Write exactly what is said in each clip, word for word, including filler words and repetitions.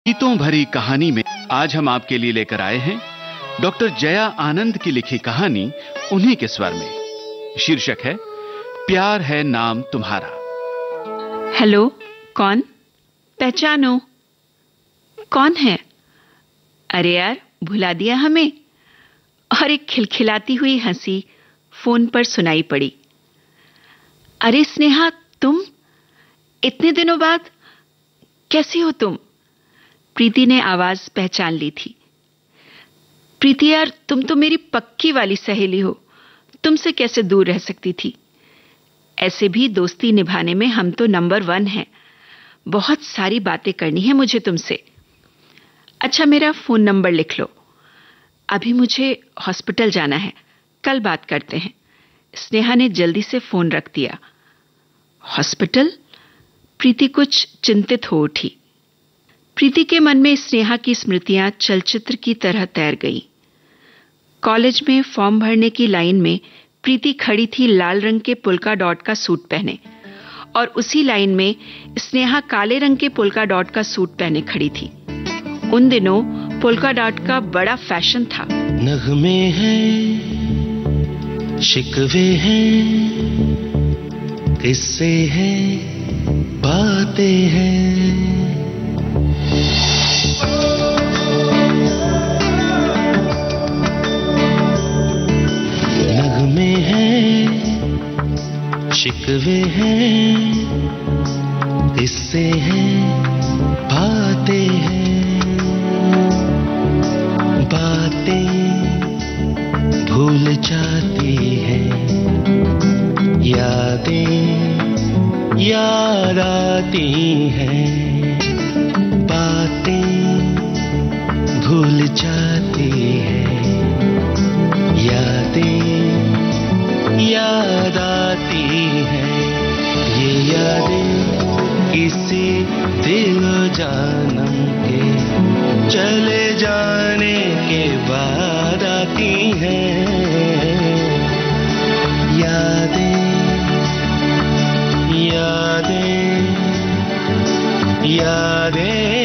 गीतों भरी कहानी में आज हम आपके लिए लेकर आए हैं डॉक्टर जया आनंद की लिखी कहानी उन्हीं के स्वर में। शीर्षक है प्यार है नाम तुम्हारा। हेलो, कौन? पहचानो। कौन है? अरे यार, भुला दिया हमें। और एक खिलखिलाती हुई हंसी फोन पर सुनाई पड़ी। अरे स्नेहा, तुम इतने दिनों बाद कैसी हो तुम? प्रीति ने आवाज पहचान ली थी। प्रीति यार, तुम तो मेरी पक्की वाली सहेली हो, तुमसे कैसे दूर रह सकती थी? ऐसे भी दोस्ती निभाने में हम तो नंबर वन हैं। बहुत सारी बातें करनी है मुझे तुमसे। अच्छा, मेरा फोन नंबर लिख लो। अभी मुझे हॉस्पिटल जाना है, कल बात करते हैं। स्नेहा ने जल्दी से फोन रख दिया। हॉस्पिटल? प्रीति कुछ चिंतित हो उठी। प्रीति के मन में स्नेहा की स्मृतियां चलचित्र की तरह तैर गई। कॉलेज में फॉर्म भरने की लाइन में प्रीति खड़ी थी लाल रंग के पुल्का डॉट का सूट पहने, और उसी लाइन में स्नेहा काले रंग के पुल्का डॉट का सूट पहने खड़ी थी। उन दिनों पुल्का डॉट का बड़ा फैशन था। नगमे हैं, शिकवे हैं, किस्से हैं, बातें हैं। नगमे हैं, शिकवे हैं, किस्से हैं, बातें हैं। बातें भूल जाती हैं, यादें याद आती हैं। बातें भूल जाती हैं, यादें याद आती हैं। ये यादें किसी दिल जानम के चले जाने के बाद आती हैं। यादें यादें यादें।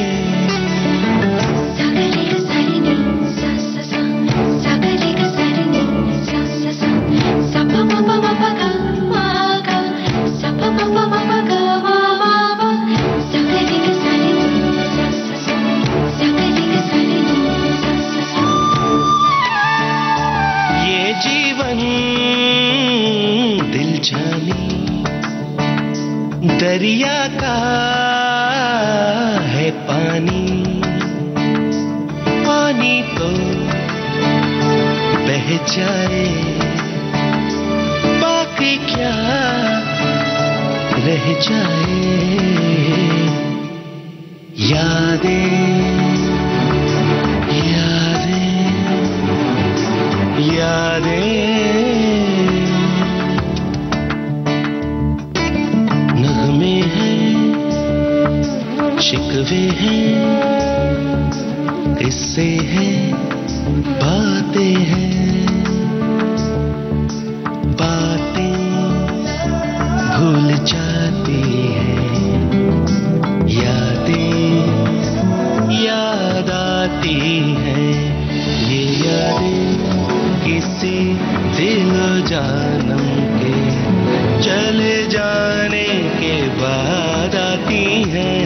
दरिया का है पानी, पानी तो बह जाए, बाकी क्या रह जाए। यादें यादें यादें। शिकवे हैं, किस्से हैं, बातें हैं। बातें भूल जाती हैं, यादें याद आती हैं। ये यादें किसी दिल जानम के चले जाने के बाद आती हैं।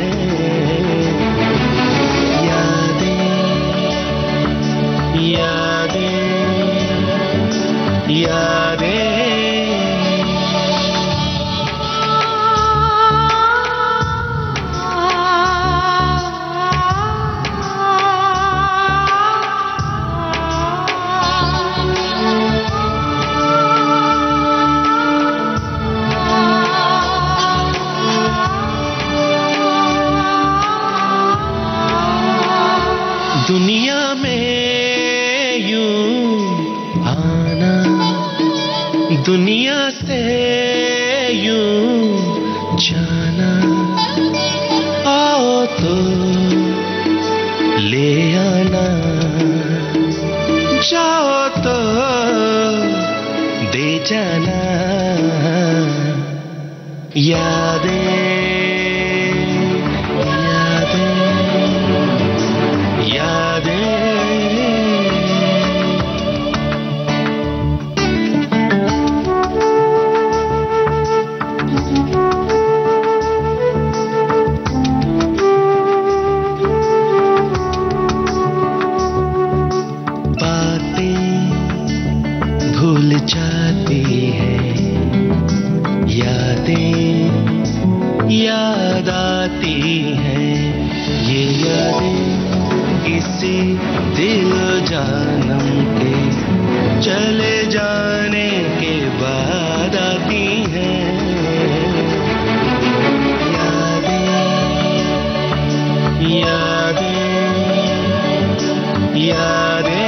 दुनिया में यूं आना, दुनिया से यूं जाना। आओ तो ले आना, जाओ तो दे जाना। यादें यादें सी दिल जानम के चले जाने के बाद आती हैं यादें, यादें,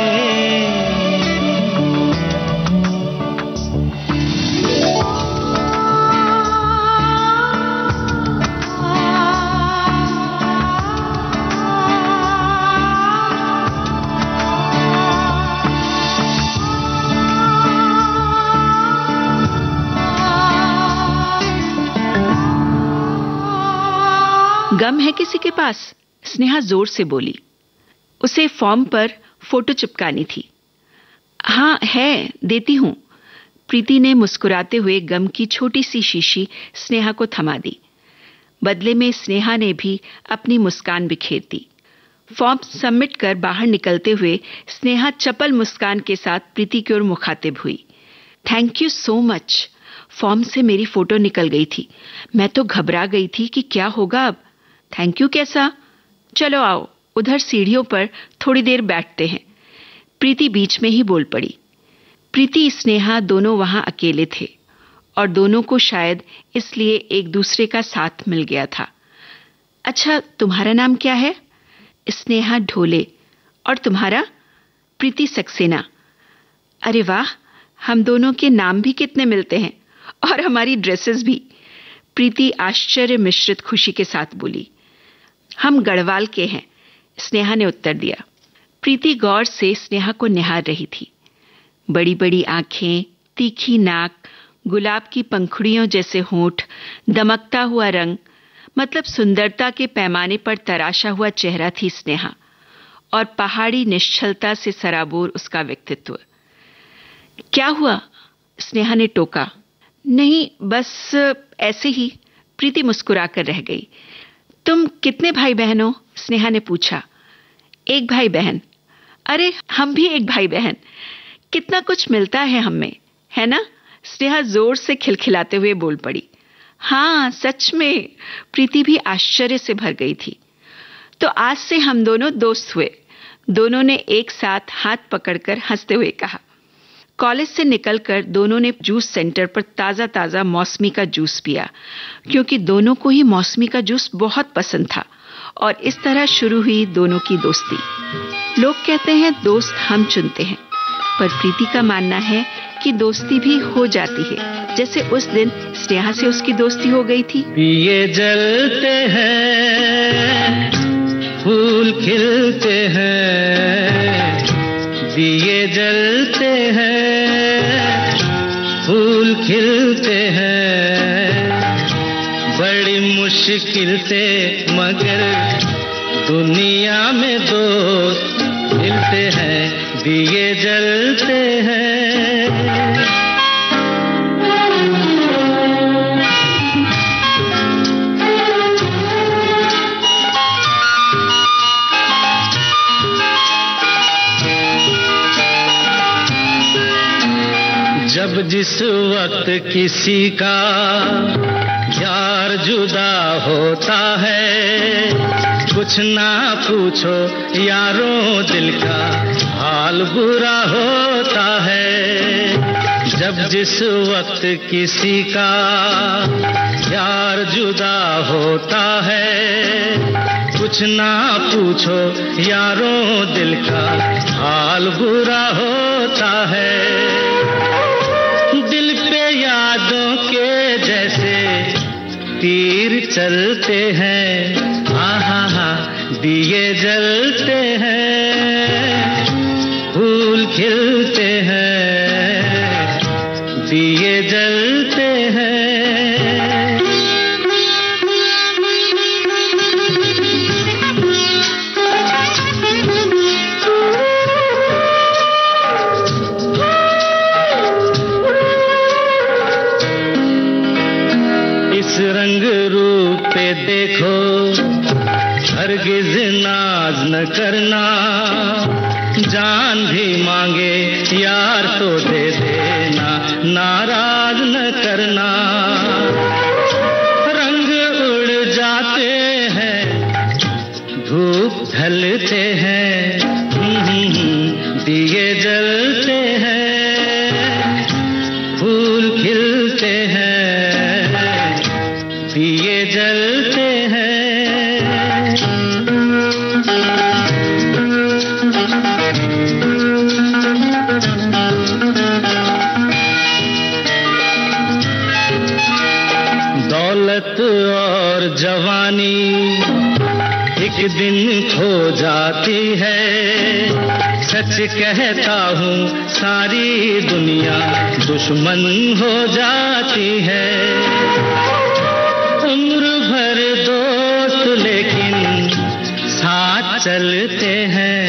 गम है किसी के पास? स्नेहा जोर से बोली। उसे फॉर्म पर फोटो चिपकानी थी। हाँ है, देती हूं। प्रीति ने मुस्कुराते हुए गम की छोटी सी शीशी स्नेहा को थमा दी। बदले में स्नेहा ने भी अपनी मुस्कान बिखेर दी। फॉर्म सबमिट कर बाहर निकलते हुए स्नेहा चपल मुस्कान के साथ प्रीति की ओर मुखातिब हुई। Thank you so much. Form से मेरी फोटो निकल गई थी। मैं तो घबरा गई थी कि क्या होगा अब। थैंक यू कैसा? चलो आओ, उधर सीढ़ियों पर थोड़ी देर बैठते हैं। प्रीति बीच में ही बोल पड़ी। प्रीति स्नेहा दोनों वहां अकेले थे और दोनों को शायद इसलिए एक दूसरे का साथ मिल गया था। अच्छा, तुम्हारा नाम क्या है? स्नेहा ढोले। और तुम्हारा? प्रीति सक्सेना। अरे वाह, हम दोनों के नाम भी कितने मिलते हैं और हमारी ड्रेसेस भी। प्रीति आश्चर्य मिश्रित खुशी के साथ बोली। हम गढ़वाल के हैं, स्नेहा ने उत्तर दिया। प्रीति गौर से स्नेहा को निहार रही थी। बड़ी बड़ी आंखें, तीखी नाक, गुलाब की पंखुड़ियों जैसे होंठ, दमकता हुआ रंग, मतलब सुंदरता के पैमाने पर तराशा हुआ चेहरा थी स्नेहा, और पहाड़ी निश्चलता से सराबोर उसका व्यक्तित्व। क्या हुआ? स्नेहा ने टोका। नहीं, बस ऐसे ही। प्रीति मुस्कुराकर रह गई। तुम कितने भाई बहन हो? स्नेहा ने पूछा। एक भाई बहन। अरे हम भी एक भाई बहन। कितना कुछ मिलता है हम में, है ना? स्नेहा जोर से खिलखिलाते हुए बोल पड़ी। हाँ सच में। प्रीति भी आश्चर्य से भर गई थी। तो आज से हम दोनों दोस्त हुए। दोनों ने एक साथ हाथ पकड़कर हंसते हुए कहा। कॉलेज से निकलकर दोनों ने जूस सेंटर पर ताजा ताजा मौसमी का जूस पिया, क्योंकि दोनों को ही मौसमी का जूस बहुत पसंद था, और इस तरह शुरू हुई दोनों की दोस्ती। लोग कहते हैं दोस्त हम चुनते हैं, पर प्रीति का मानना है कि दोस्ती भी हो जाती है, जैसे उस दिन स्नेहा से उसकी दोस्ती हो गई थी। ये जलते हैं, फूल खिलते हैं, दिए जलते हैं, फूल खिलते हैं, बड़ी मुश्किल से मगर दुनिया में दोस्त मिलते हैं, दिए जलते हैं। जब जिस वक्त किसी का यार जुदा होता है, कुछ ना पूछो यारों दिल का हाल बुरा होता है। जब जिस वक्त किसी का यार जुदा होता है, कुछ ना पूछो यारों दिल का हाल बुरा होता है। दिल पे यादों के जैसे तीर चलते हैं, हा हा हा, दिए जलते हैं, फूल खिलते हैं, दिए जलते हैं। रंग रूप पे देखो, हरगिज नाज न करना, जान भी मांगे यार तो दे देना, नाराज न करना। रंग उड़ जाते हैं, धूल धूप ढलते हैं, दिए जलते हैं, फूल खिलते हैं, दिए जलते हैं। दौलत और जवानी एक दिन खो जाती है, सच कहता हूँ सारी दुनिया दुश्मन हो जाती है। उम्र भर दोस्त लेकिन साथ चलते हैं,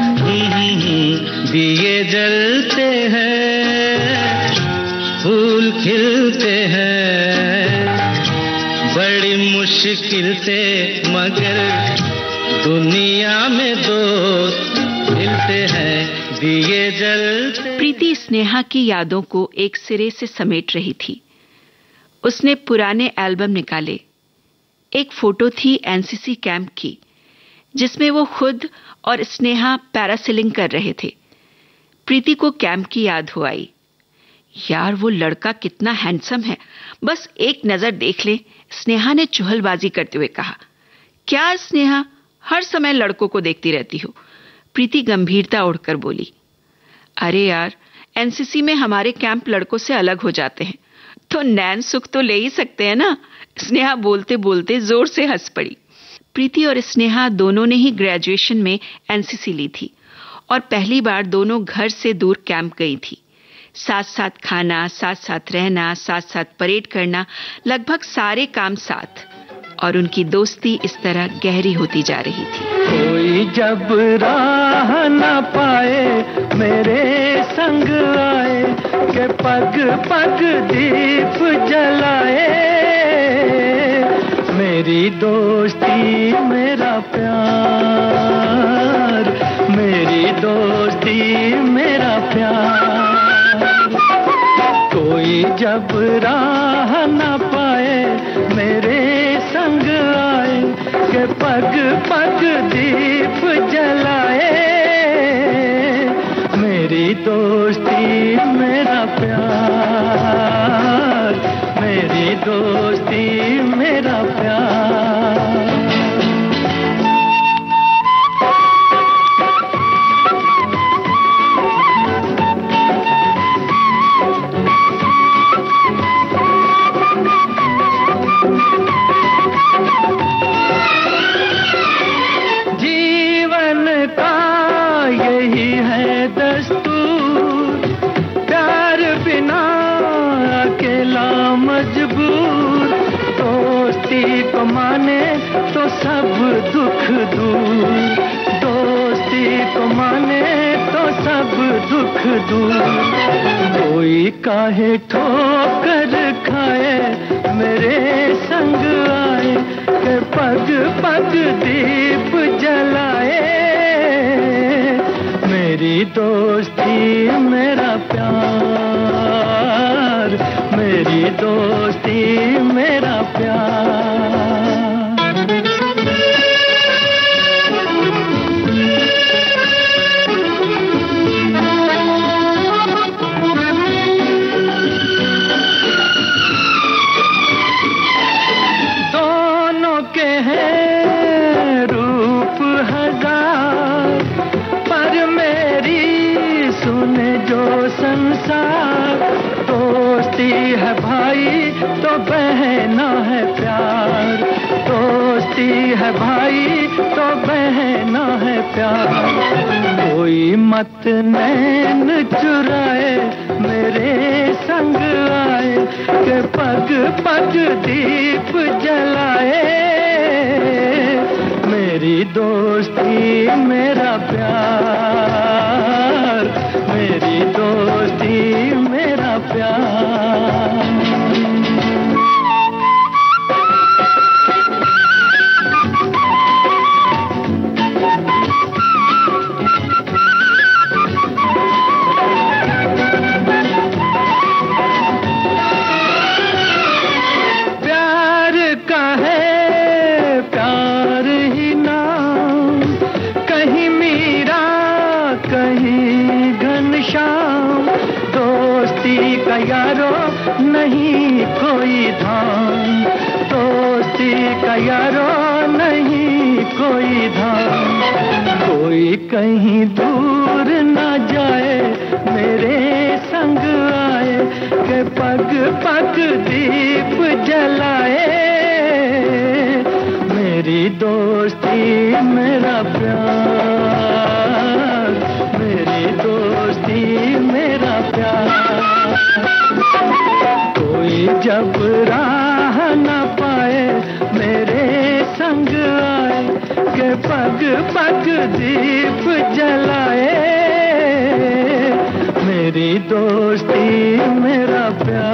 दिए जलते हैं, फूल खिलते हैं, बड़ी मुश्किल से मगर दुनिया में दोस्त मिलते हैं, दिए जलते। प्रीति स्नेहा की यादों को एक सिरे से समेट रही थी। उसने पुराने एल्बम निकाले। एक फोटो थी एनसीसी कैंप की, जिसमें वो खुद और स्नेहा पैरासेलिंग कर रहे थे। प्रीति को कैंप की याद हो आई। यार, वो लड़का कितना हैंडसम है, बस एक नजर देख ले, स्नेहा ने चुहलबाजी करते हुए कहा। क्या स्नेहा, हर समय लड़कों को देखती रहती हो? प्रीति गंभीरता ओढ़कर बोली। अरे यार, एनसीसी में हमारे कैंप लड़कों से अलग हो जाते हैं, तो नैन सुख तो ले ही सकते हैं ना। स्नेहा बोलते बोलते जोर से हंस पड़ी। प्रीति और स्नेहा दोनों ने ही ग्रेजुएशन में एनसीसी ली थी और पहली बार दोनों घर से दूर कैंप गई थी। साथ साथ खाना, साथ साथ रहना, साथ साथ परेड करना, लगभग सारे काम साथ, और उनकी दोस्ती इस तरह गहरी होती जा रही थी। कोई जब राह न पाए मेरे संग आए, के पग पग दीप जलाए, मेरी दोस्ती मेरा प्यार, मेरी दोस्ती मेरा प्यार। कोई जब राह न पाए मेरे संग आए, के पग पग दीप जलाए, मेरी दोस्ती मेरा प्यार, मेरी दोस्ती मेरा प्यार। माने तो सब दुख दूर, दोस्ती को माने तो सब दुख दूर। कोई काहे ठोकर खाए मेरे संग आए, के पग पग दीप जलाए, मेरी दोस्ती मेरा प्यार, मेरी दोस्ती मेरा प्यार। दोस्ती है भाई तो बहना है प्यार, दोस्ती है भाई तो बहना है प्यार। कोई मत नैन चुराए मेरे संग आए, के पग पग दीप जलाए, मेरी दोस्ती मेरा प्यार, मेरी दोस्ती मेरा प्यार। प्यार का है प्यार ही नाम, का यारो नहीं कोई धाम, दोस्ती का यारो नहीं कोई धाम। कोई कहीं दूर ना जाए, मेरे संग आए, के पग पग दीप जलाए। मेरी दोस्ती मेरा प्यार, मेरी दोस्ती मेरा प्यार। कोई जब राह न पाए, मेरे संग आए, के पग पग दीप जलाए। मेरी दोस्ती मेरा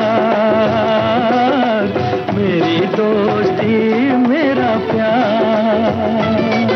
प्यार, मेरी दोस्ती मेरा प्यार।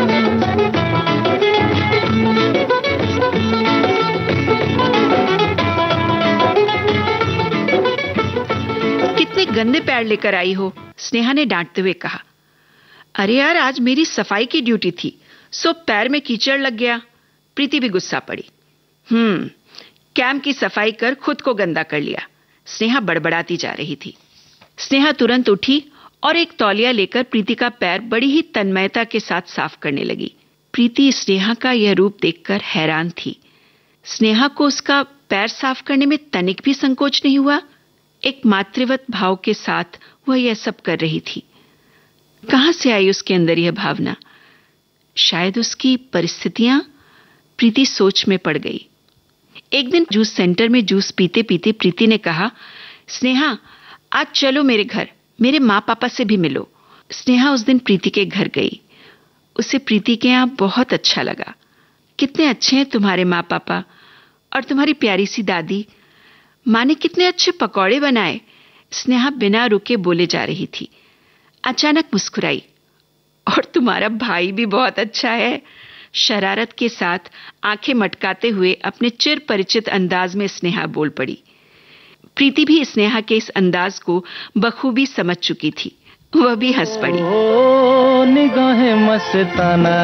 कितने गंदे पैर लेकर आई हो, स्नेहा ने डांटते हुए कहा। अरे यार, आज मेरी सफाई की ड्यूटी थी, सो पैर में कीचड़ लग गया। प्रीति भी गुस्सा पड़ी। हम्म कैंप की सफाई कर खुद को गंदा कर लिया, स्नेहा बड़बड़ाती जा रही थी। स्नेहा तुरंत उठी और एक तौलिया लेकर प्रीति का पैर बड़ी ही तन्मयता के साथ साफ करने लगी। प्रीति स्नेहा का यह रूप देखकर हैरान थी। स्नेहा को उसका पैर साफ करने में तनिक भी संकोच नहीं हुआ। एक मातृवत भाव के साथ वह यह सब कर रही थी। कहां से आई उसके अंदर यह भावना? शायद उसकी परिस्थितियां? प्रीति सोच में पड़ गई। एक दिन जूस सेंटर में जूस पीते पीते प्रीति ने कहा, स्नेहा आज चलो मेरे घर, मेरे माँ पापा से भी मिलो। स्नेहा उस दिन प्रीति के घर गई। उसे प्रीति के यहाँ बहुत अच्छा लगा। कितने अच्छे हैं तुम्हारे माँ पापा, और तुम्हारी प्यारी सी दादी। माँ ने कितने अच्छे पकौड़े बनाए। स्नेहा बिना रुके बोले जा रही थी। अचानक मुस्कुराई। और तुम्हारा भाई भी बहुत अच्छा है। शरारत के साथ आंखें मटकाते हुए अपने चिर परिचित अंदाज में स्नेहा बोल पड़ी। प्रीति भी स्नेहा के इस अंदाज को बखूबी समझ चुकी थी। वह भी हंस पड़ी। ओ निगाहें मस्ताना,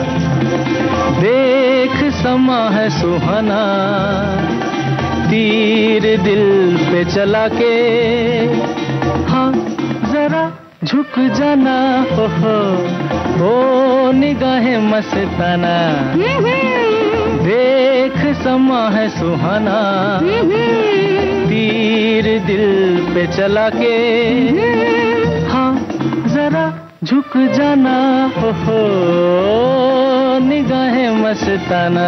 देख समा है सुहाना, तीर दिल पे चला के, हाँ जरा झुक जाना। हो हो ओ निगाहें मस्ताना, देख समा है सुहाना, तीर दिल पे चला के, हाँ जरा झुक जाना। हो हो निगाहें मस्ताना।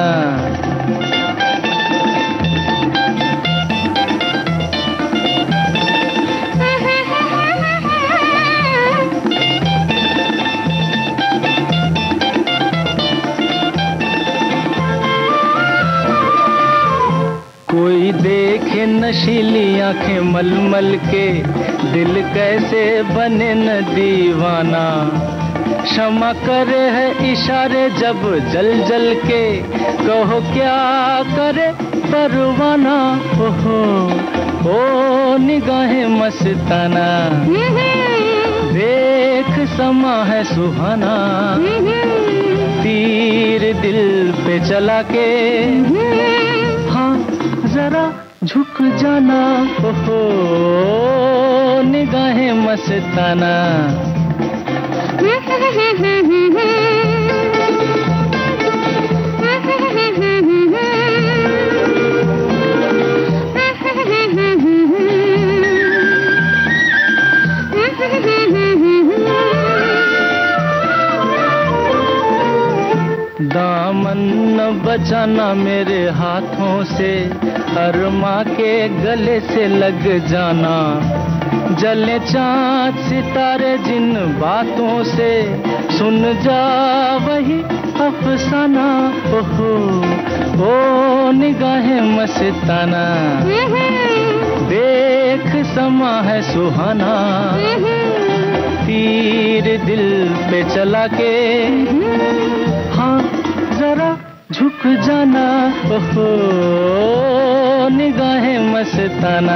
कोई देखे नशीली आंखें मलमल के, दिल कैसे बने न दीवाना। क्षमा करे है इशारे जब जल जल के, कहो क्या करे परवाना। ओहो ओ निगाहें मस्ताना, देख समा है सुहाना, तीर दिल पे चला के, हाँ जरा झुक जाना। ओहो निगाहें मस्ताना। दामन न बचाना मेरे हाथों से, अरमा के गले से लग जाना। जले चाँद सितारे जिन बातों से, सुन जा वही अफसाना। ओहो ओ निगाहें मस्ताना, देख समा है सुहाना, तीर दिल पे चला के, हाँ जरा झुक जाना। ओहो निगाहें मस्ताना।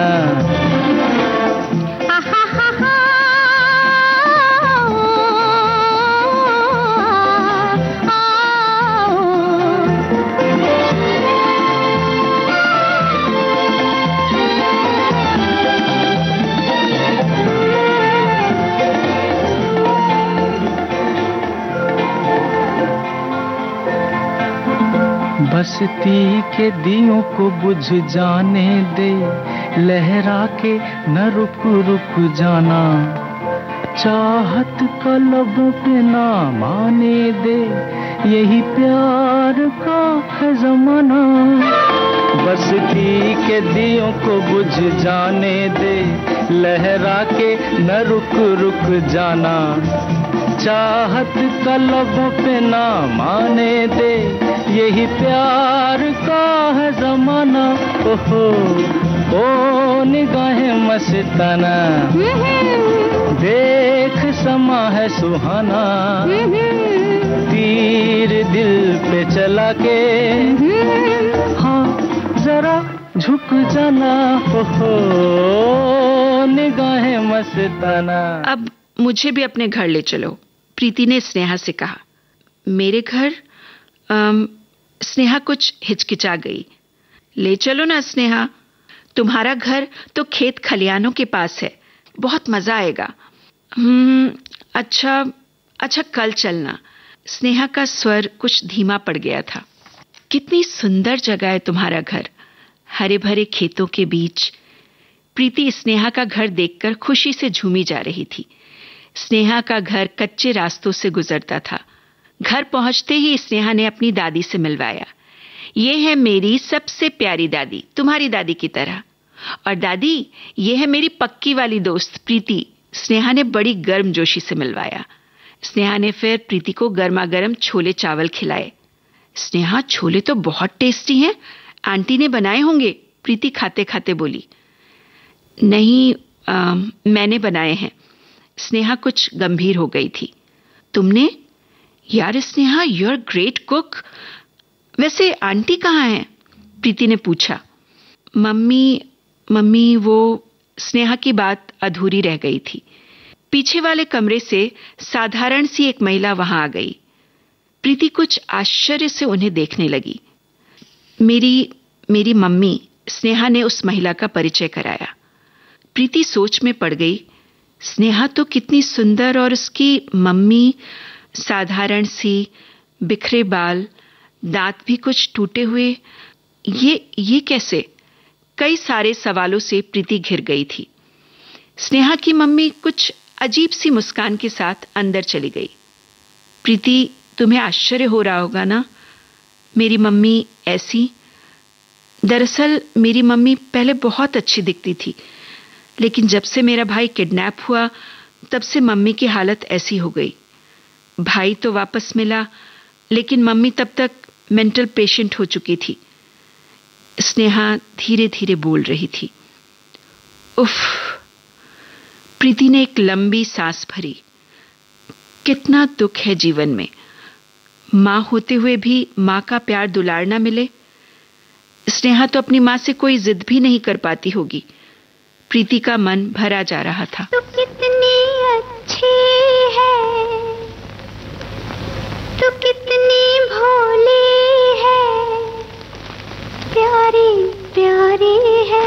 बस्ती के दियों को बुझ जाने दे, लहरा के न रुक रुक जाना, चाहत का लबों पे ना माने दे, यही प्यार का है ज़माना। बस्ती के दियों को बुझ जाने दे, लहरा के न रुक रुक जाना, चाहत का लबों पे ना माने दे, यही प्यार का है ज़माना। ओहो ओ निगाहें मस्ताना, देख समा है सुहाना, तीर दिल पे चला के, हाँ जरा झुक जाना, ओहो निगाहें मस्ताना। अब मुझे भी अपने घर ले चलो, प्रीति ने स्नेहा से कहा। मेरे घर? अम, स्नेहा कुछ हिचकिचा गई। ले चलो ना स्नेहा, तुम्हारा घर तो खेत खलियानों के पास है, बहुत मजा आएगा। हम्म अच्छा अच्छा कल चलना। स्नेहा का स्वर कुछ धीमा पड़ गया था। कितनी सुंदर जगह है तुम्हारा घर, हरे भरे खेतों के बीच। प्रीति स्नेहा का घर देखकर खुशी से झूमी जा रही थी। स्नेहा का घर कच्चे रास्तों से गुजरता था। घर पहुंचते ही स्नेहा ने अपनी दादी से मिलवाया। ये है मेरी सबसे प्यारी दादी, तुम्हारी दादी की तरह। और दादी, ये है मेरी पक्की वाली दोस्त प्रीति। स्नेहा ने बड़ी गर्मजोशी से मिलवाया। स्नेहा ने फिर प्रीति को गर्मा गर्म छोले चावल खिलाए। स्नेहा, छोले तो बहुत टेस्टी हैं, आंटी ने बनाए होंगे, प्रीति खाते खाते बोली। नहीं, आ, मैंने बनाए हैं। स्नेहा कुछ गंभीर हो गई थी। तुमने? यार Sneha, you are great cook. वैसे आंटी कहाँ हैं? प्रीति ने पूछा। मम्मी मम्मी वो स्नेहा की बात अधूरी रह गई थी। पीछे वाले कमरे से साधारण सी एक महिला वहां आ गई। प्रीति कुछ आश्चर्य से उन्हें देखने लगी। मेरी मेरी मम्मी, स्नेहा ने उस महिला का परिचय कराया। प्रीति सोच में पड़ गई। स्नेहा तो कितनी सुंदर, और उसकी मम्मी साधारण सी, बिखरे बाल, दांत भी कुछ टूटे हुए। ये ये कैसे? कई सारे सवालों से प्रीति घिर गई थी। स्नेहा की मम्मी कुछ अजीब सी मुस्कान के साथ अंदर चली गई। प्रीति, तुम्हें आश्चर्य हो रहा होगा ना, मेरी मम्मी ऐसी। दरअसल मेरी मम्मी पहले बहुत अच्छी दिखती थी, लेकिन जब से मेरा भाई किडनैप हुआ तब से मम्मी की हालत ऐसी हो गई। भाई तो वापस मिला, लेकिन मम्मी तब तक मेंटल पेशेंट हो चुकी थी। स्नेहा धीरे धीरे बोल रही थी। उफ। प्रीति ने एक लंबी सांस भरी। कितना दुख है जीवन में, मां होते हुए भी मां का प्यार दुलार ना मिले। स्नेहा तो अपनी मां से कोई जिद भी नहीं कर पाती होगी। प्रीति का मन भरा जा रहा था। तू कितनी अच्छी है, तू कितनी भोली है, प्यारी प्यारी है।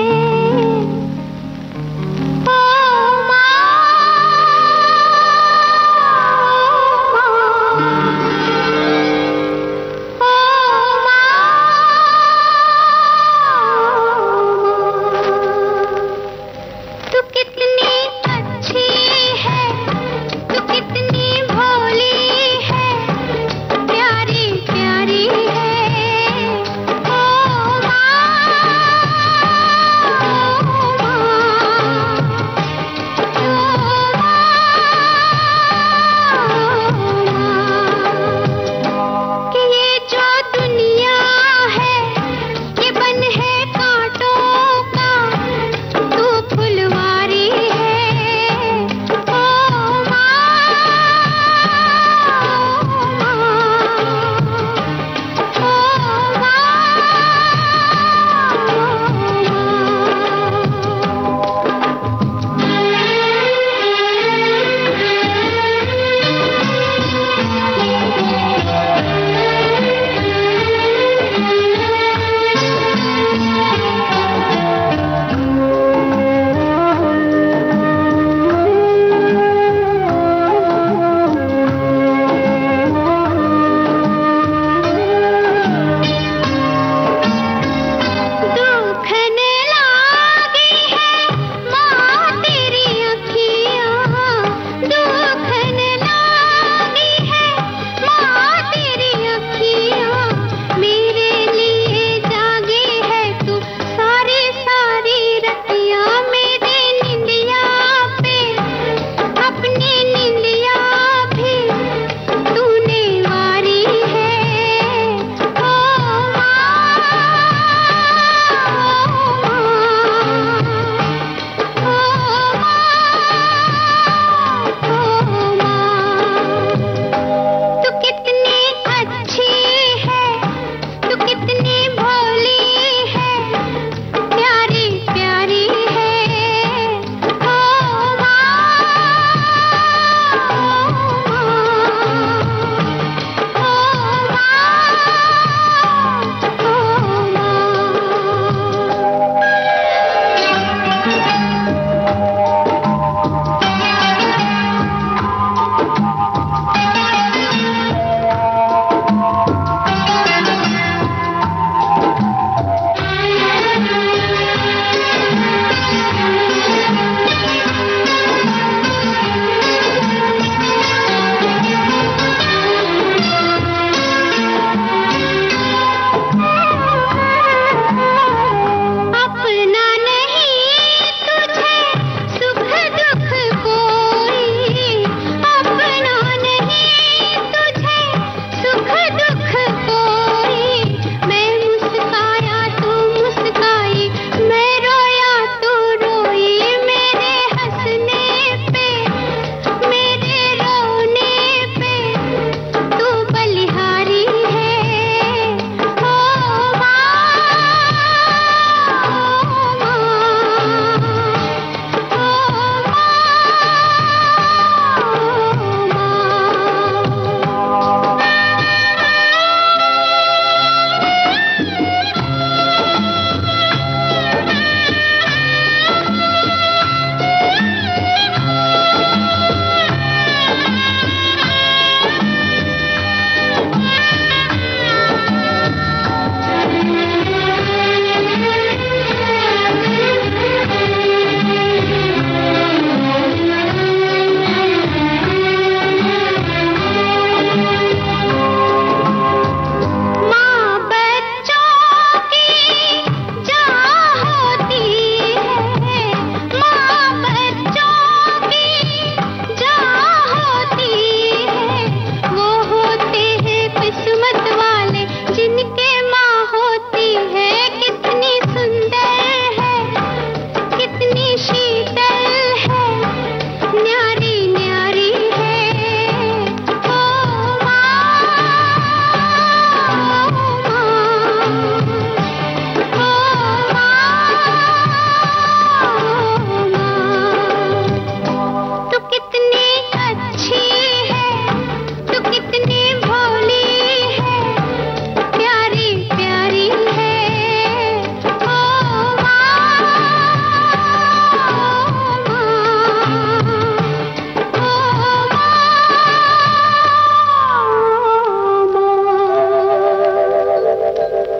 ओ माँ, ओ माँ, तू कितनी अच्छी है,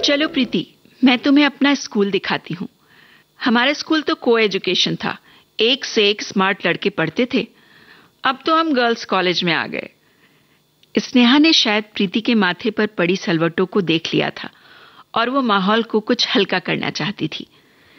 चलो प्रीति, मैं तुम्हें अपना स्कूल दिखाती हूँ। हमारा स्कूल तो को एजुकेशन था, एक से एक स्मार्ट लड़के पढ़ते थे। अब तो हम गर्ल्स कॉलेज में आ गए। स्नेहा ने शायद प्रीति के माथे पर पड़ी सलवटों को देख लिया था और वो माहौल को कुछ हल्का करना चाहती थी।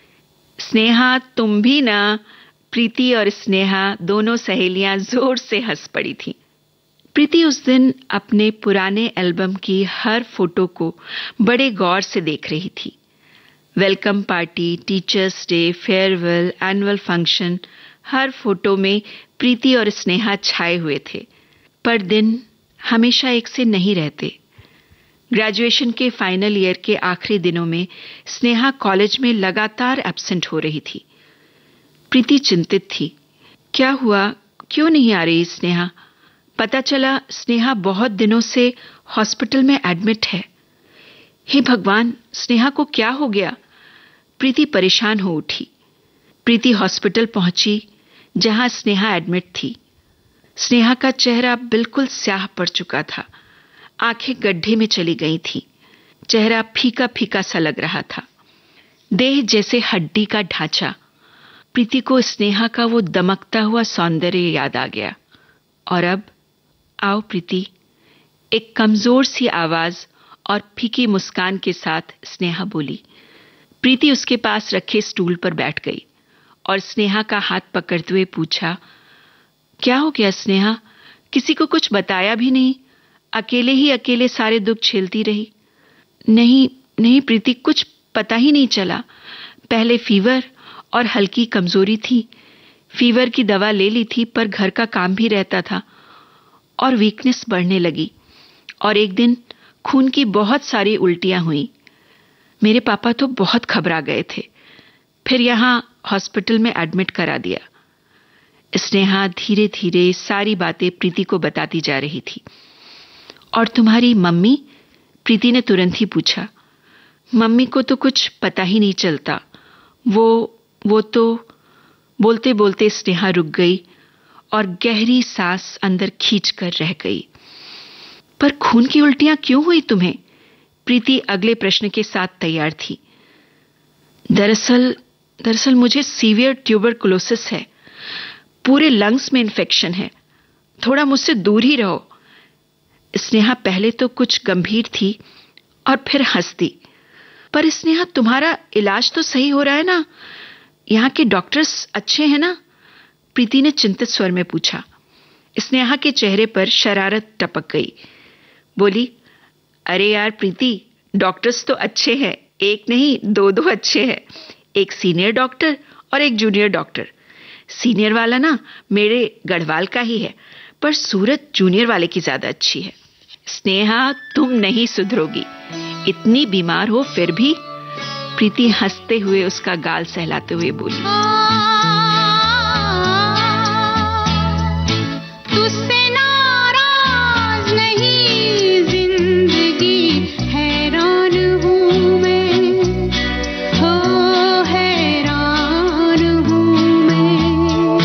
स्नेहा तुम भी ना? प्रीति और स्नेहा दोनों सहेलियां जोर से हंस पड़ी थीं। प्रीति उस दिन अपने पुराने एल्बम की हर फोटो को बड़े गौर से देख रही थी। Welcome party, teachers day, farewell, annual function, हर फोटो में प्रीति और स्नेहा छाए हुए थे। पर दिन हमेशा एक से नहीं रहते। ग्रेजुएशन के फाइनल ईयर के आखिरी दिनों में स्नेहा कॉलेज में लगातार एब्सेंट हो रही थी। प्रीति चिंतित थी। क्या हुआ, क्यों नहीं आ रही स्नेहा? पता चला स्नेहा बहुत दिनों से हॉस्पिटल में एडमिट है। हे भगवान, स्नेहा को क्या हो गया? प्रीति परेशान हो उठी। प्रीति हॉस्पिटल पहुंची जहां स्नेहा एडमिट थी। स्नेहा का चेहरा बिल्कुल स्याह पड़ चुका था, आंखें गड्ढे में चली गई थी, चेहरा फीका फीका सा लग रहा था, देह जैसे हड्डी का ढांचा। प्रीति को स्नेहा का वो दमकता हुआ सौंदर्य याद आ गया। और अब आओ प्रीति, एक कमजोर सी आवाज और फीकी मुस्कान के साथ स्नेहा बोली। प्रीति उसके पास रखे स्टूल पर बैठ गई और स्नेहा का हाथ पकड़ते हुए पूछा, क्या हो गया स्नेहा? किसी को कुछ बताया भी नहीं, अकेले ही अकेले सारे दुख झेलती रही। नहीं नहीं प्रीति, कुछ पता ही नहीं चला। पहले फीवर और हल्की कमजोरी थी। फीवर की दवा ले ली थी, पर घर का काम भी रहता था और वीकनेस बढ़ने लगी। और एक दिन खून की बहुत सारी उल्टियां हुई। मेरे पापा तो बहुत घबरा गए थे। फिर यहां हॉस्पिटल में एडमिट करा दिया। स्नेहा धीरे धीरे सारी बातें प्रीति को बताती जा रही थी। और तुम्हारी मम्मी? प्रीति ने तुरंत ही पूछा। मम्मी को तो कुछ पता ही नहीं चलता। वो वो तो बोलते बोलते स्नेहा रुक गई और गहरी सांस अंदर खींचकर रह गई। पर खून की उल्टियां क्यों हुई तुम्हें? प्रीति अगले प्रश्न के साथ तैयार थी। दरअसल दरअसल मुझे सीवियर ट्यूबरकुलोसिस है। पूरे लंग्स में इन्फेक्शन है। थोड़ा मुझसे दूर ही रहो। स्नेहा पहले तो कुछ गंभीर थी और फिर हंसती। पर स्नेहा, तुम्हारा इलाज तो सही हो रहा है ना? यहाँ के डॉक्टर्स अच्छे हैं ना? प्रीति ने चिंतित स्वर में पूछा। स्नेहा के चेहरे पर शरारत टपक गई। बोली, अरे यार प्रीति, डॉक्टर्स तो अच्छे हैं, एक नहीं दो दो अच्छे हैं। एक सीनियर डॉक्टर और एक जूनियर डॉक्टर। सीनियर वाला ना मेरे गढ़वाल का ही है, पर सूरत जूनियर वाले की ज्यादा अच्छी है। स्नेहा, तुम नहीं सुधरोगी। इतनी बीमार हो फिर भी? प्रीति हंसते हुए उसका गाल सहलाते हुए बोली। तुझसे नाराज नहीं, जिंदगी हैरान हूँ मैं, हो हैरान हूँ मैं।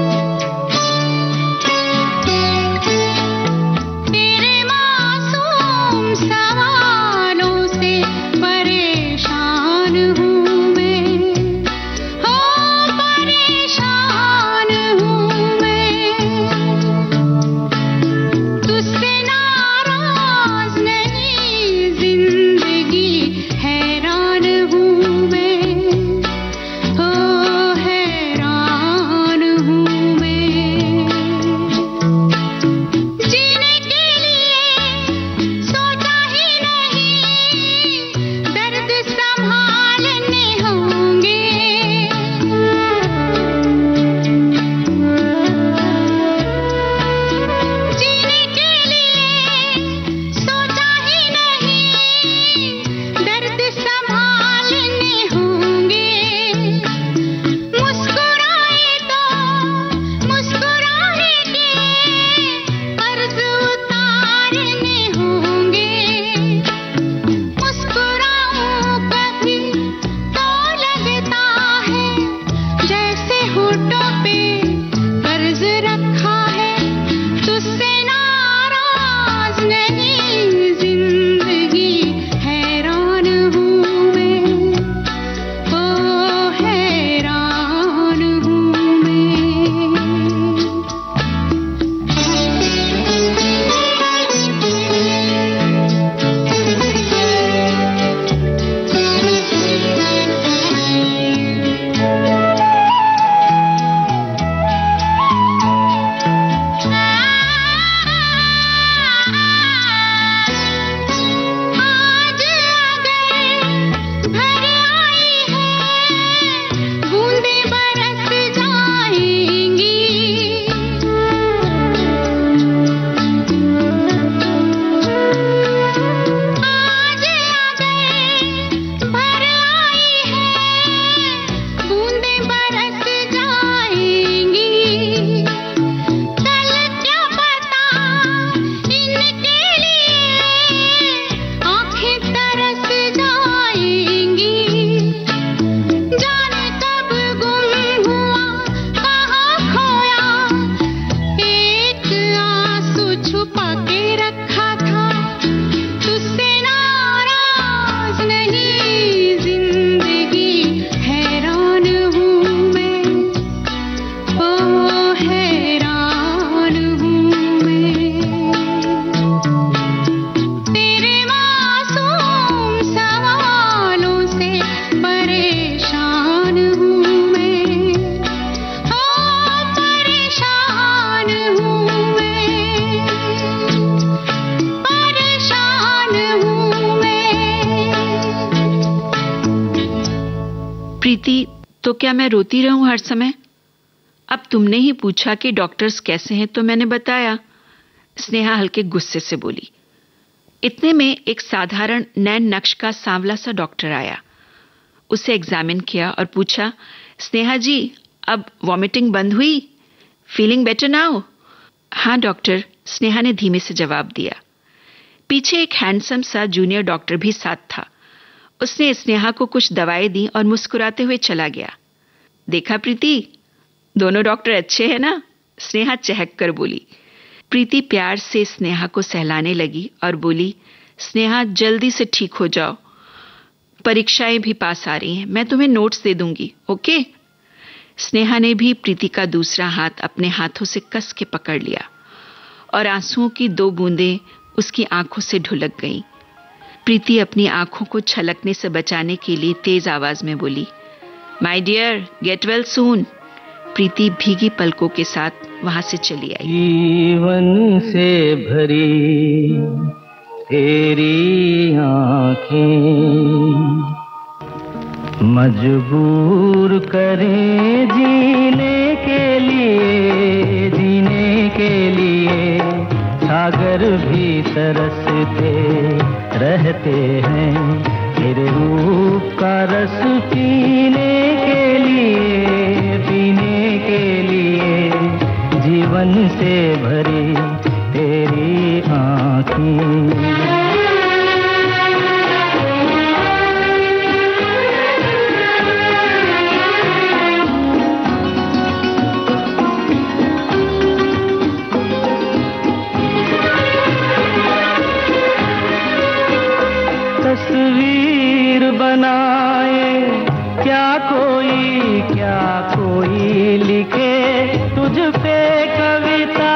तेरे मासूम सवालों से परेशान हूँ मैं, हो प्रीति, तो क्या मैं रोती रहूं हर समय? अब तुमने ही पूछा कि डॉक्टर्स कैसे हैं तो मैंने बताया, स्नेहा हल्के गुस्से से बोली। इतने में एक साधारण नैन नक्श का सांवला सा डॉक्टर आया। उसे एग्जामिन किया और पूछा, स्नेहा जी, अब वॉमिटिंग बंद हुई? Feeling better now? हाँ डॉक्टर, स्नेहा ने धीमे से जवाब दिया। पीछे एक हैंडसम सा जूनियर डॉक्टर भी साथ था। उसने स्नेहा को कुछ दवाएं दी और मुस्कुराते हुए चला गया। देखा प्रीति, दोनों डॉक्टर अच्छे हैं ना? स्नेहा चहक कर बोली। प्रीति प्यार से स्नेहा को सहलाने लगी और बोली, स्नेहा जल्दी से ठीक हो जाओ, परीक्षाएं भी पास आ रही हैं, मैं तुम्हें नोट्स दे दूंगी, ओके? स्नेहा ने भी प्रीति का दूसरा हाथ अपने हाथों से कस के पकड़ लिया और आंसुओं की दो बूंदें उसकी आंखों से ढुलक गईं। प्रीति अपनी आंखों को छलकने से बचाने के लिए तेज आवाज में बोली, my dear, get well soon. Preeti भीगी पलकों के साथ वहां से चली आई। जीवन से भरी तेरी आंखें मजबूर करें जीने के लिए, जीने के लिए सागर भी तरसते रहते हैं तेरे रूप का रस पीने के लिए, पीने के लिए जीवन से भरी तेरी आँखें। तस्वीर बनाए क्या कोई, क्या कोई लिखे तुझ पे कविता,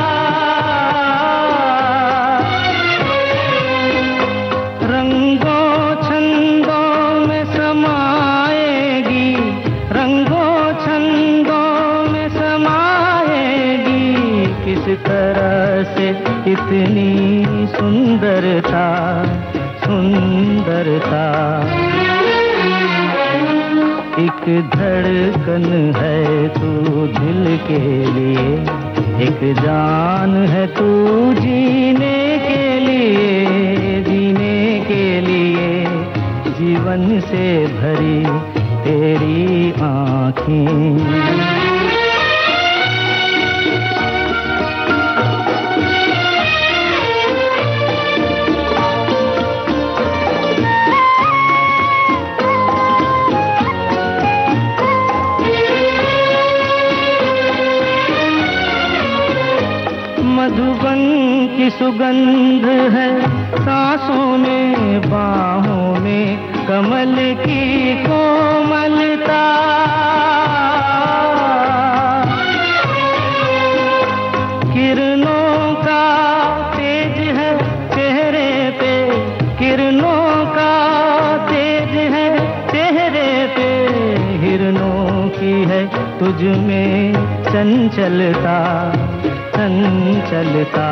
रंगों छंदों में समाएगी, रंगों छंदों में समाएगी, किस तरह से इतनी सुंदरता, सुंदरता। एक धड़कन है तू दिल के लिए, एक जान है तू जीने के लिए, जीने के लिए जीवन से भरी तेरी आँखें। मधुबन की सुगंध है सांसों में, बाहों में कमल की कोमलता, किरणों का तेज है चेहरे पे, किरणों का तेज है चेहरे पे, हिरणों की है तुझ में चंचलता, चंचलता।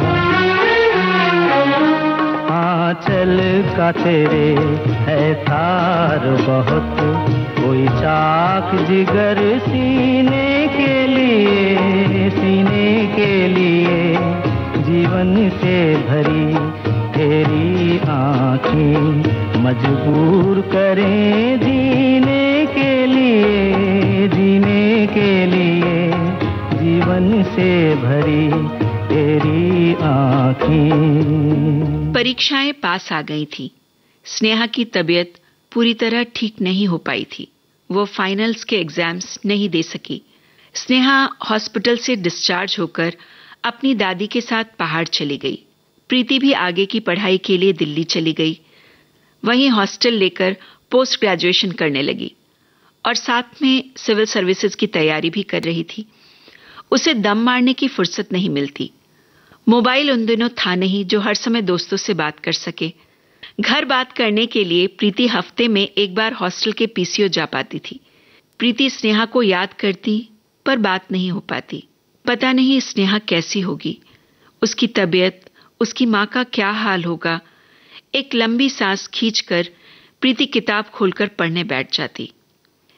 आंचल का तेरे है तार बहुत, कोई चाक जिगर सीने के लिए, सीने के लिए जीवन से भरी तेरी आँखें मजबूर करें जीने के लिए, जीने के लिए जीवन से भरी तेरी आँखें। परीक्षाएं पास आ गई थी। स्नेहा की तबीयत पूरी तरह ठीक नहीं हो पाई थी। वो फाइनल्स के एग्जाम्स नहीं दे सकी। स्नेहा हॉस्पिटल से डिस्चार्ज होकर अपनी दादी के साथ पहाड़ चली गई। प्रीति भी आगे की पढ़ाई के लिए दिल्ली चली गई। वहीं हॉस्टल लेकर पोस्ट ग्रेजुएशन करने लगी और साथ में सिविल सर्विसेज की तैयारी भी कर रही थी। उसे दम मारने की फुर्सत नहीं मिलती। मोबाइल उन दिनों था नहीं जो हर समय दोस्तों से बात कर सके। घर बात करने के लिए प्रीति हफ्ते में एक बार हॉस्टल के पीसीओ जा पाती थी। प्रीति स्नेहा को याद करती पर बात नहीं हो पाती। पता नहीं स्नेहा कैसी होगी, उसकी तबीयत, उसकी माँ का क्या हाल होगा। एक लंबी सांस खींचकर प्रीति किताब खोलकर पढ़ने बैठ जाती।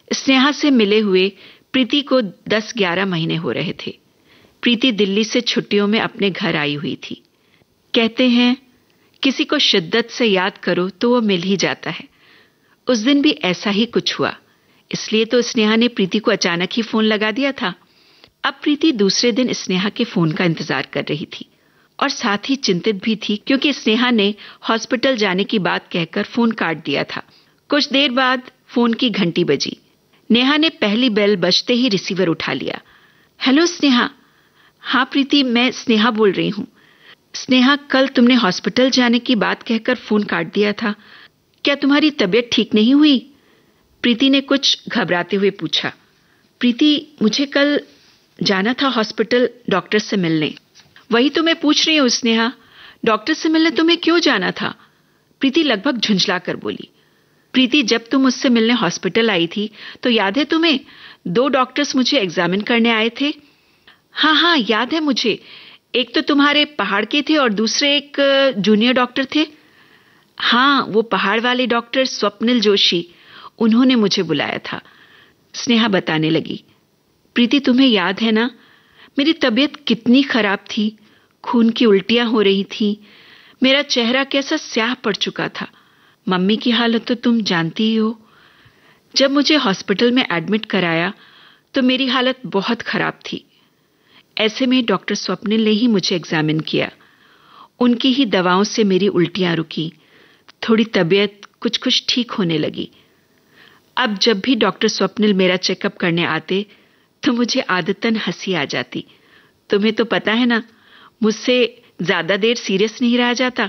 स्नेहा से मिले हुए प्रीति को दस ग्यारह महीने हो रहे थे। प्रीति दिल्ली से छुट्टियों में अपने घर आई हुई थी। कहते हैं किसी को शिद्दत से याद करो तो वो मिल ही जाता है। उस दिन भी ऐसा ही कुछ हुआ, इसलिए तो स्नेहा ने प्रीति को अचानक ही फोन लगा दिया था। अब प्रीति दूसरे दिन स्नेहा के फोन का इंतजार कर रही थी और साथ ही चिंतित भी थी, क्योंकि स्नेहा ने हॉस्पिटल जाने की बात कहकर फोन काट दिया था। कुछ देर बाद फोन की घंटी बजी। नेहा ने पहली बेल बजते ही रिसीवर उठा लिया। हेलो स्नेहा। हाँ प्रीति, मैं स्नेहा बोल रही हूँ। स्नेहा, कल तुमने हॉस्पिटल जाने की बात कहकर फोन काट दिया था, क्या तुम्हारी तबीयत ठीक नहीं हुई? प्रीति ने कुछ घबराते हुए पूछा। प्रीति, मुझे कल जाना था हॉस्पिटल डॉक्टर से मिलने। वही तो मैं पूछ रही हूँ स्नेहा, डॉक्टर से मिलने तुम्हें क्यों जाना था? प्रीति लगभग झुंझला कर बोली। प्रीति, जब तुम मुझसे मिलने हॉस्पिटल आई थी तो याद है तुम्हें, दो डॉक्टर्स मुझे एग्जामिन करने आए थे। हाँ हाँ याद है मुझे, एक तो तुम्हारे पहाड़ के थे और दूसरे एक जूनियर डॉक्टर थे। हाँ, वो पहाड़ वाले डॉक्टर स्वप्निल जोशी, उन्होंने मुझे बुलाया था। स्नेहा बताने लगी। प्रीति, तुम्हें याद है ना, मेरी तबीयत कितनी खराब थी, खून की उल्टियां हो रही थी, मेरा चेहरा कैसा स्याह पड़ चुका था। मम्मी की हालत तो तुम जानती ही हो। जब मुझे हॉस्पिटल में एडमिट कराया तो मेरी हालत बहुत खराब थी। ऐसे में डॉक्टर स्वप्निल ने ही मुझे एग्जामिन किया। उनकी ही दवाओं से मेरी उल्टियां रुकी, थोड़ी तबीयत कुछ कुछ ठीक होने लगी। अब जब भी डॉक्टर स्वप्निल मेरा चेकअप करने आते तो मुझे आदतन हंसी आ जाती। तुम्हें तो पता है ना, मुझसे ज्यादा देर सीरियस नहीं रहा जाता।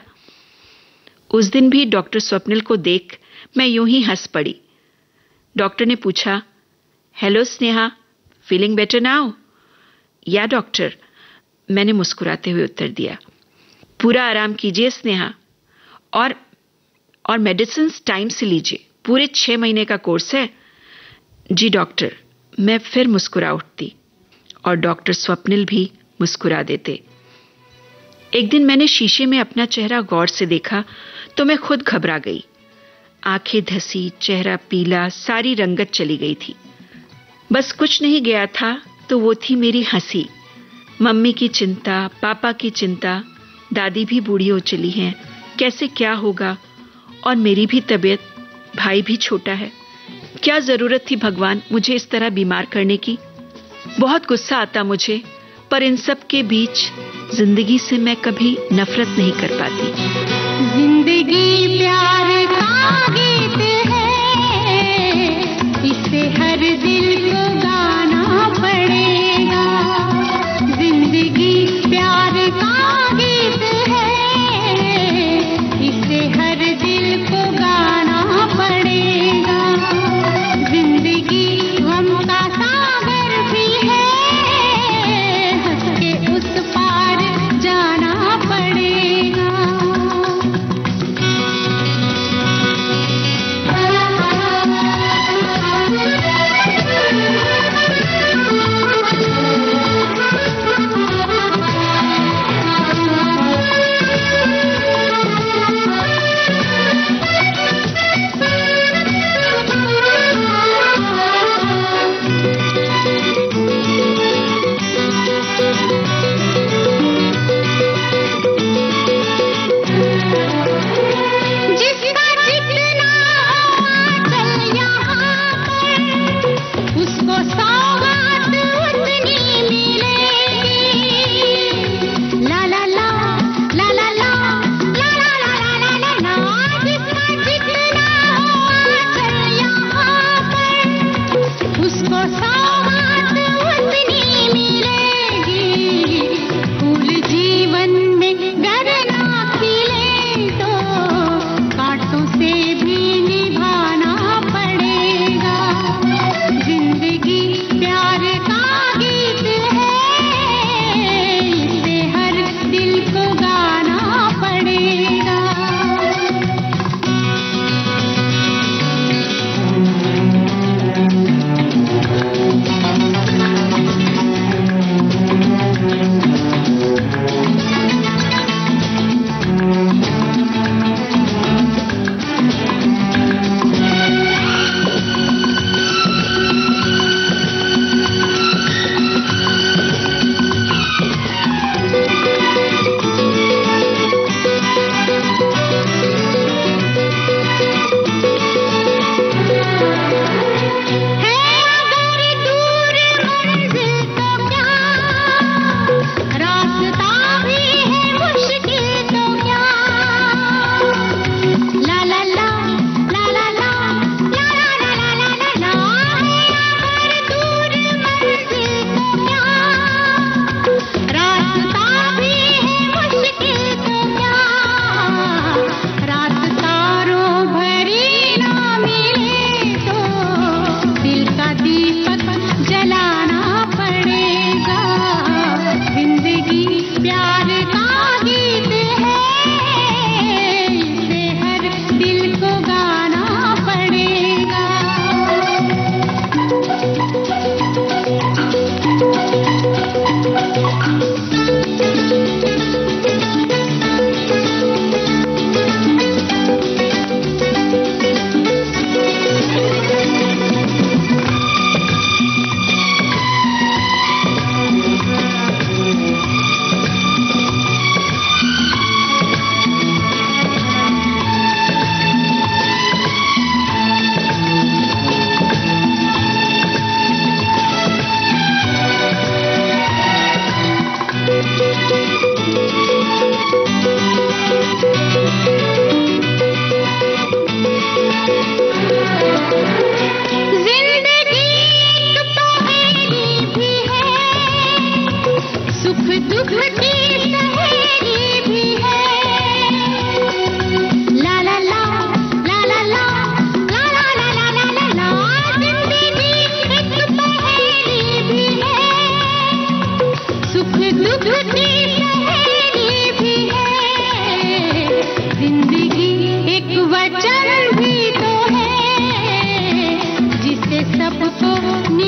उस दिन भी डॉक्टर स्वप्निल को देख मैं यूं ही हंस पड़ी। डॉक्टर ने पूछा, hello Sneha, feeling better now? Yeah doctor, मैंने मुस्कुराते हुए उत्तर दिया। पूरा आराम कीजिए स्नेहा, और और मेडिसिन टाइम से लीजिए, पूरे छह महीने का कोर्स है। जी डॉक्टर, मैं फिर मुस्कुरा उठती और डॉक्टर स्वप्निल भी मुस्कुरा देते। एक दिन मैंने शीशे में अपना चेहरा गौर से देखा तो मैं खुद घबरा गई। आंखें धसी, चेहरा पीला, सारी रंगत चली गई थी। बस कुछ नहीं गया था तो वो थी मेरी हंसी। मम्मी की चिंता, पापा की चिंता, दादी भी बूढ़ी हो चली हैं, कैसे क्या होगा, और मेरी भी तबीयत, भाई भी छोटा है। क्या जरूरत थी भगवान मुझे इस तरह बीमार करने की? बहुत गुस्सा आता मुझे, पर इन सब के बीच जिंदगी से मैं कभी नफरत नहीं कर पाती। जिंदगी प्यार का गीत है, इसे हर दिल को गाना पड़ेगा। जिंदगी प्यार का गीत है, इसे हर दिल को गाना पड़ेगा। जिंदगी गम का सागर भी है, हंस के उस पार जाना पड़ेगा।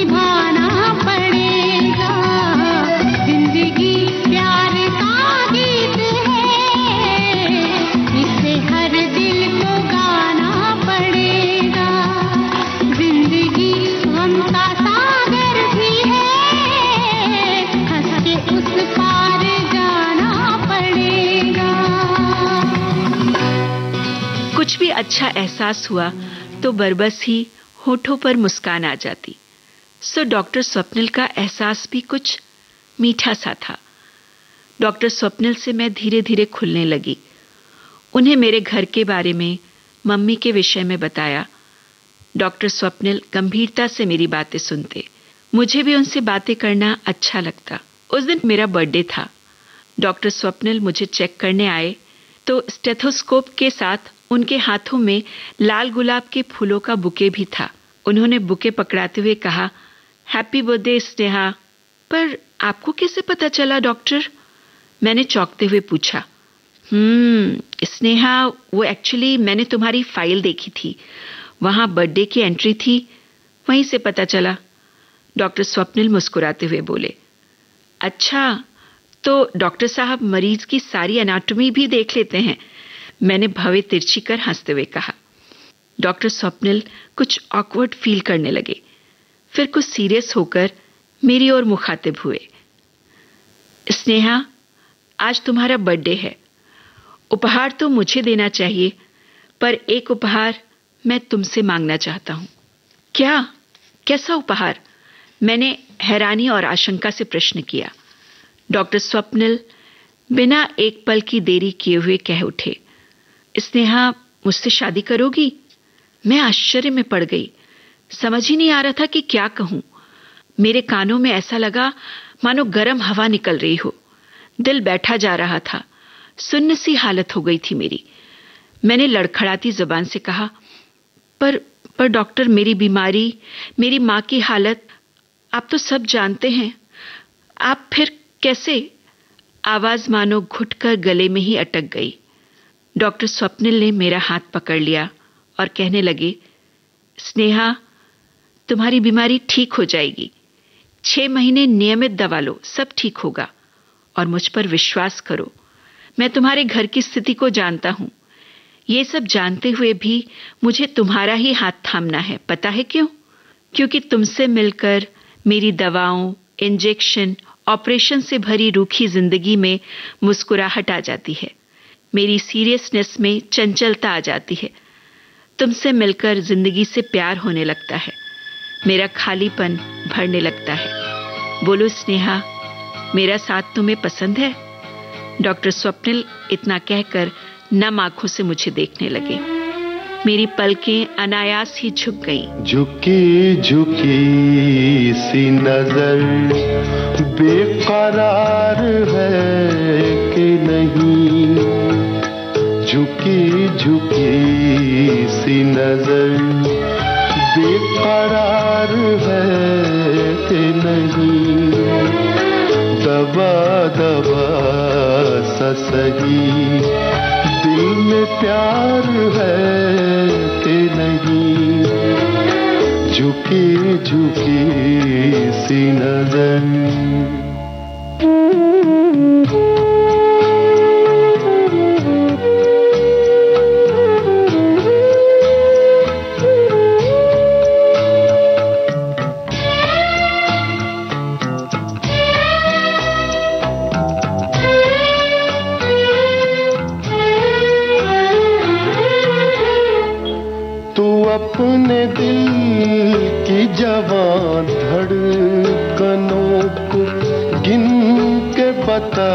निभाना पड़ेगा। जिंदगी प्यार का गीत है, इसे हर दिल को गाना पड़ेगा। जिंदगी गम का सागर भी है, हंस के उस पार जाना पड़ेगा। कुछ भी अच्छा एहसास हुआ तो बरबस ही होठों पर मुस्कान आ जाती। सो डॉक्टर स्वप्निल का एहसास भी कुछ मीठा सा था। डॉक्टर स्वप्निल से मैं धीरे धीरे खुलने लगी। उन्हें मेरे घर के बारे में, मम्मी के विषय में बताया। डॉक्टर स्वप्निल गंभीरता से मेरी बातें सुनते। मुझे भी उनसे बातें करना अच्छा लगता। उस दिन मेरा बर्थडे था। डॉक्टर स्वप्निल मुझे चेक करने आए तो स्टेथोस्कोप के साथ उनके हाथों में लाल गुलाब के फूलों का बुके भी था। उन्होंने बुके पकड़ाते हुए कहा, हैप्पी बर्थडे स्नेहा। पर आपको कैसे पता चला डॉक्टर? मैंने चौंकते हुए पूछा। हम्म स्नेहा, वो एक्चुअली मैंने तुम्हारी फाइल देखी थी, वहां बर्थडे की एंट्री थी, वहीं से पता चला। डॉक्टर स्वप्निल मुस्कुराते हुए बोले। अच्छा, तो डॉक्टर साहब मरीज की सारी एनाटॉमी भी देख लेते हैं? मैंने भवें तिरछी कर हंसते हुए कहा। डॉक्टर स्वप्निल कुछ ऑकवर्ड फील करने लगे, फिर कुछ सीरियस होकर मेरी ओर मुखातिब हुए। स्नेहा, आज तुम्हारा बर्थडे है। उपहार तो मुझे देना चाहिए, पर एक उपहार मैं तुमसे मांगना चाहता हूं। क्या? कैसा उपहार? मैंने हैरानी और आशंका से प्रश्न किया। डॉक्टर स्वप्निल बिना एक पल की देरी किए हुए कह उठे, स्नेहा, मुझसे शादी करोगी? मैं आश्चर्य में पड़ गई। समझ ही नहीं आ रहा था कि क्या कहूं। मेरे कानों में ऐसा लगा मानो गर्म हवा निकल रही हो। दिल बैठा जा रहा था। सुन्न सी हालत हो गई थी मेरी। मैंने लड़खड़ाती जुबान से कहा, पर पर डॉक्टर, मेरी बीमारी, मेरी मां की हालत आप तो सब जानते हैं। आप फिर कैसे? आवाज मानो घुटकर गले में ही अटक गई। डॉक्टर स्वप्निल ने मेरा हाथ पकड़ लिया और कहने लगे, स्नेहा, तुम्हारी बीमारी ठीक हो जाएगी। छह महीने नियमित दवा लो, सब ठीक होगा। और मुझ पर विश्वास करो, मैं तुम्हारे घर की स्थिति को जानता हूं। ये सब जानते हुए भी मुझे तुम्हारा ही हाथ थामना है। पता है क्यों? क्योंकि तुमसे मिलकर मेरी दवाओं, इंजेक्शन, ऑपरेशन से भरी रूखी जिंदगी में मुस्कुराहट आ जाती है। मेरी सीरियसनेस में चंचलता आ जाती है। तुमसे मिलकर जिंदगी से प्यार होने लगता है। मेरा खालीपन भरने लगता है। बोलो स्नेहा, मेरा साथ तुम्हें पसंद है? डॉक्टर स्वप्निल इतना कहकर नम आंखों से मुझे देखने लगे। मेरी पलकें अनायास ही झुक गईं। झुकी झुकी सी नजर बेकरार है कि नहीं, झुकी झुकी सी नजर बेकरार है कि नहीं, दबा दबा सा सही दिल में प्यार है कि नहीं, झुकी झुकी सी नजर। अपने दिल की जवां धड़कनों को गिन के बता,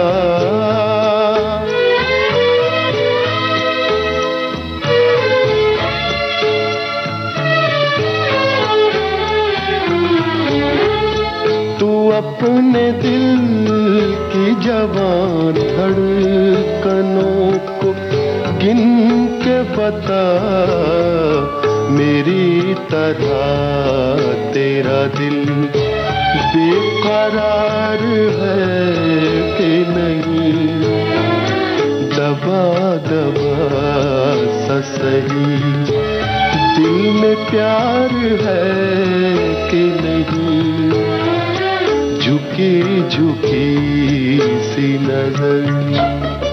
तू अपने दिल की जवां धड़कनों को गिन के बता, मेरी तरह तेरा दिल बेकरार है कि नहीं, दबा दबा सा सही दिल में प्यार है कि नहीं, झुकी झुकी सी नजर।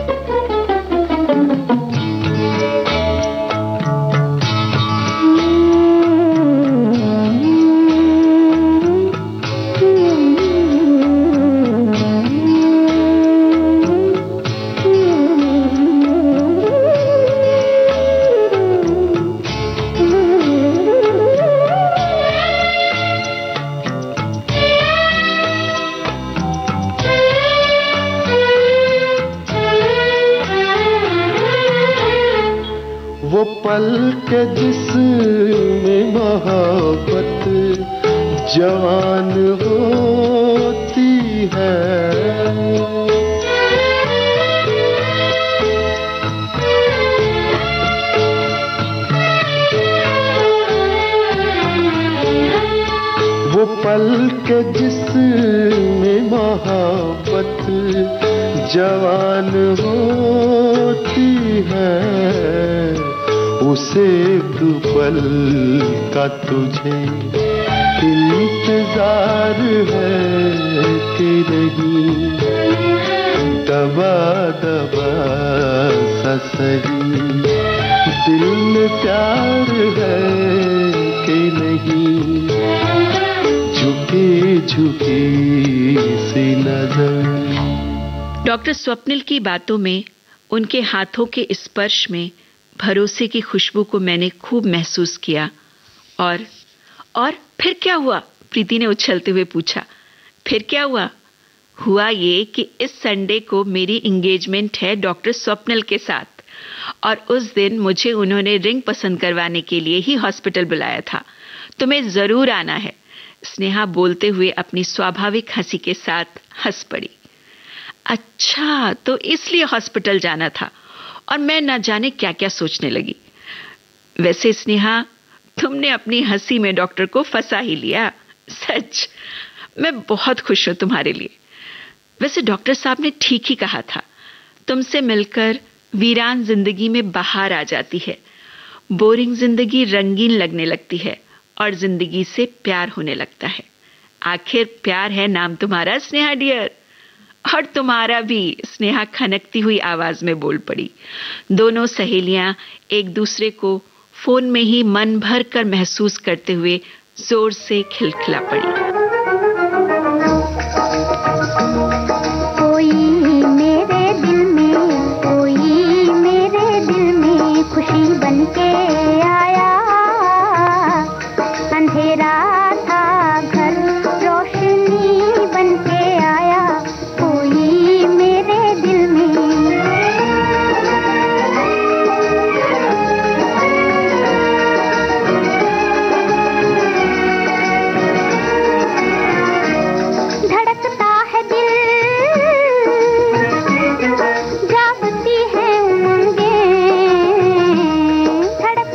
वो पल के जिसमें मोहब्बत जवान होती है, वो पल के जिसमें मोहब्बत जवान होती है, उसे एक पल का तुझे इंतजार है कि नहीं, दबा दबा सा सही दिल में प्यार है कि नहीं, झुकी झुकी सी नजर। डॉक्टर स्वप्निल की बातों में, उनके हाथों के स्पर्श में भरोसे की खुशबू को मैंने खूब महसूस किया। और और फिर क्या हुआ? प्रीति ने उछलते हुए पूछा। फिर क्या हुआ? हुआ ये कि इस संडे को मेरी एंगेजमेंट है डॉक्टर स्वप्निल के साथ, और उस दिन मुझे उन्होंने रिंग पसंद करवाने के लिए ही हॉस्पिटल बुलाया था। तुम्हें जरूर आना है। स्नेहा बोलते हुए अपनी स्वाभाविक हंसी के साथ हंस पड़ी। अच्छा, तो इसलिए हॉस्पिटल जाना था। और मैं न जाने क्या क्या सोचने लगी। वैसे स्नेहा, तुमने अपनी हंसी में डॉक्टर को फंसा ही लिया। सच, मैं बहुत खुश हूं तुम्हारे लिए। वैसे डॉक्टर साहब ने ठीक ही कहा था, तुमसे मिलकर वीरान जिंदगी में बहार आ जाती है, बोरिंग जिंदगी रंगीन लगने लगती है, और जिंदगी से प्यार होने लगता है। आखिर प्यार है नाम तुम्हारा स्नेहा डियर। और तुम्हारा भी, स्नेहा खनकती हुई आवाज में बोल पड़ी। दोनों सहेलियां एक दूसरे को फोन में ही मन भर कर महसूस करते हुए जोर से खिलखिला पड़ी। कोई मेरे दिल में, कोई मेरे दिल में खुशी बनके आया, अंधेरा था घर रोशनी बनके आया, कोई मेरे दिल में। धड़कता है दिल, जागती है उमंगें, धड़कता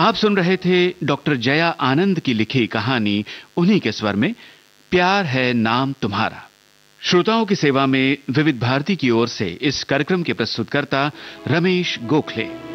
आप सुन रहे थे डॉक्टर जया आनंद की लिखी कहानी उन्हीं के स्वर में, प्यार है नाम तुम्हारा। श्रोताओं की सेवा में विविध भारती की ओर से इस कार्यक्रम के प्रस्तुतकर्ता रमेश गोखले।